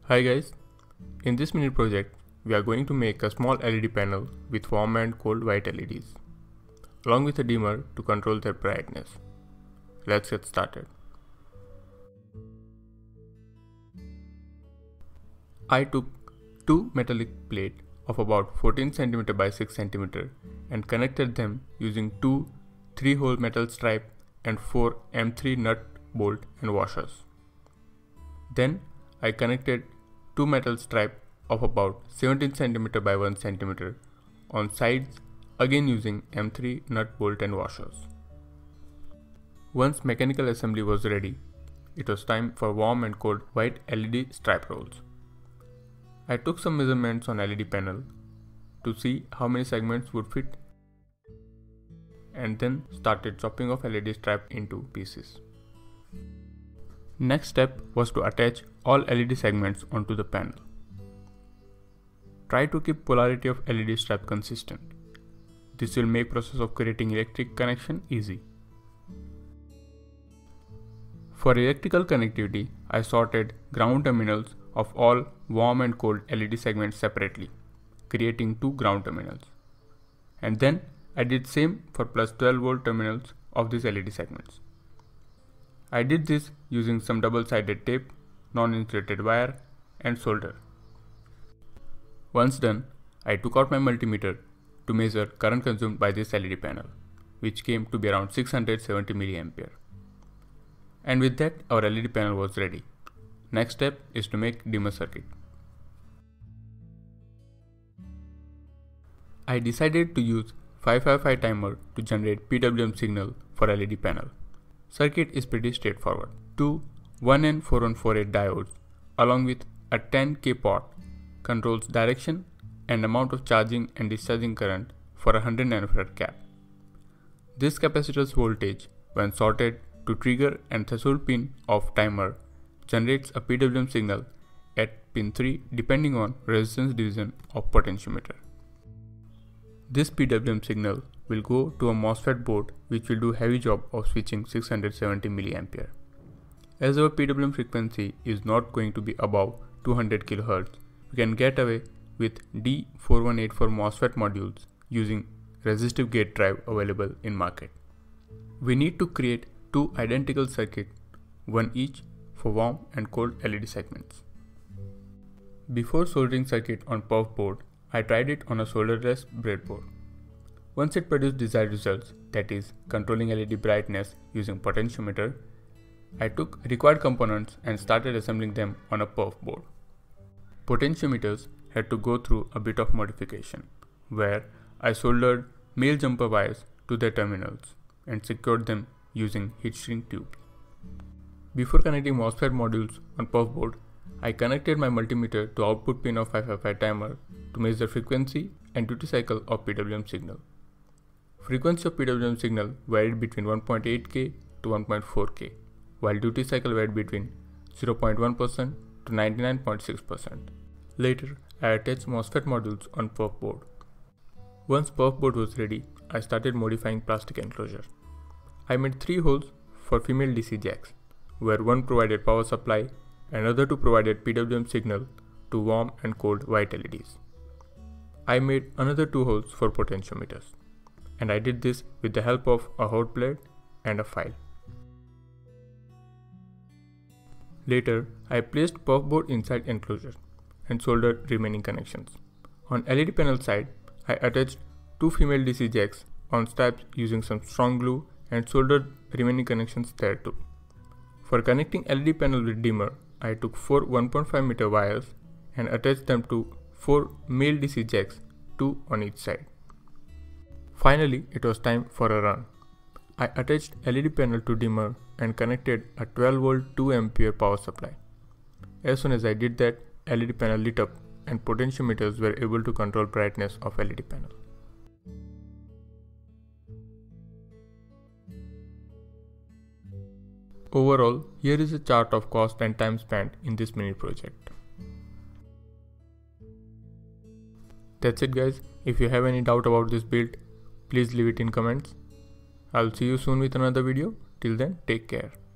Hi guys, in this mini project we are going to make a small LED panel with warm and cold white LEDs along with a dimmer to control their brightness. Let's get started. I took two metallic plates of about 14 cm by 6 cm and connected them using two 3-hole metal stripe and 4 M3 nut, bolt and washers. Then I connected two metal stripe of about 17 cm by 1 cm on sides, again using M3 nut, bolt and washers. Once mechanical assembly was ready, it was time for warm and cold white LED stripe rolls. I took some measurements on LED panel to see how many segments would fit and then started chopping off LED stripe into pieces. Next step was to attach all LED segments onto the panel. Try to keep polarity of LED stripe consistent. This will make process of creating electric connection easy. For electrical connectivity, I sorted ground terminals of all warm and cold LED segments separately, creating two ground terminals. And then I did same for plus 12 volt terminals of these LED segments. I did this using some double-sided tape, non-insulated wire and solder. Once done, I took out my multimeter to measure current consumed by this LED panel, which came to be around 670 mA. And with that, our LED panel was ready. Next step is to make dimmer circuit. I decided to use 555 timer to generate PWM signal for LED panel. Circuit is pretty straightforward. Two 1N4148 diodes along with a 10K pot controls direction and amount of charging and discharging current for a 100 nanofarad cap. This capacitor's voltage, when sorted to trigger and threshold pin of timer, generates a PWM signal at pin 3 depending on resistance division of potentiometer. This PWM signal will go to a MOSFET board which will do heavy job of switching 670 mA. As our PWM frequency is not going to be above 200 kHz, we can get away with D4184 MOSFET modules using resistive gate drive available in market. We need to create two identical circuits, one each for warm and cold LED segments. Before soldering circuit on perf board, I tried it on a solderless breadboard. Once it produced desired results, that is, controlling LED brightness using potentiometer, I took required components and started assembling them on a perf board. Potentiometers had to go through a bit of modification, where I soldered male jumper wires to their terminals and secured them using heat shrink tube. Before connecting MOSFET modules on perf board, I connected my multimeter to output pin of 555 timer to measure frequency and duty cycle of PWM signal. Frequency of PWM signal varied between 1.8K to 1.4K, while duty cycle varied between 0.1% to 99.6%. Later, I attached MOSFET modules on perf board. Once perf board was ready, I started modifying plastic enclosure. I made 3 holes for female DC jacks, where one provided power supply and other two provided PWM signal to warm and cold white LEDs. I made another 2 holes for potentiometers, and I did this with the help of a hot plate and a file. Later, I placed perf board inside enclosure and soldered remaining connections. On LED panel side, I attached 2 female DC jacks on straps using some strong glue and soldered remaining connections there too. For connecting LED panel with dimmer, I took 4 1.5 meter wires and attached them to 4 male DC jacks, 2 on each side. Finally, it was time for a run. I attached LED panel to dimmer and connected a 12 volt 2 ampere power supply. As soon as I did that, LED panel lit up and potentiometers were able to control brightness of LED panel. Overall, here is a chart of cost and time spent in this mini project. That's it guys. If you have any doubt about this build, please leave it in comments. I'll see you soon with another video. Till then, take care.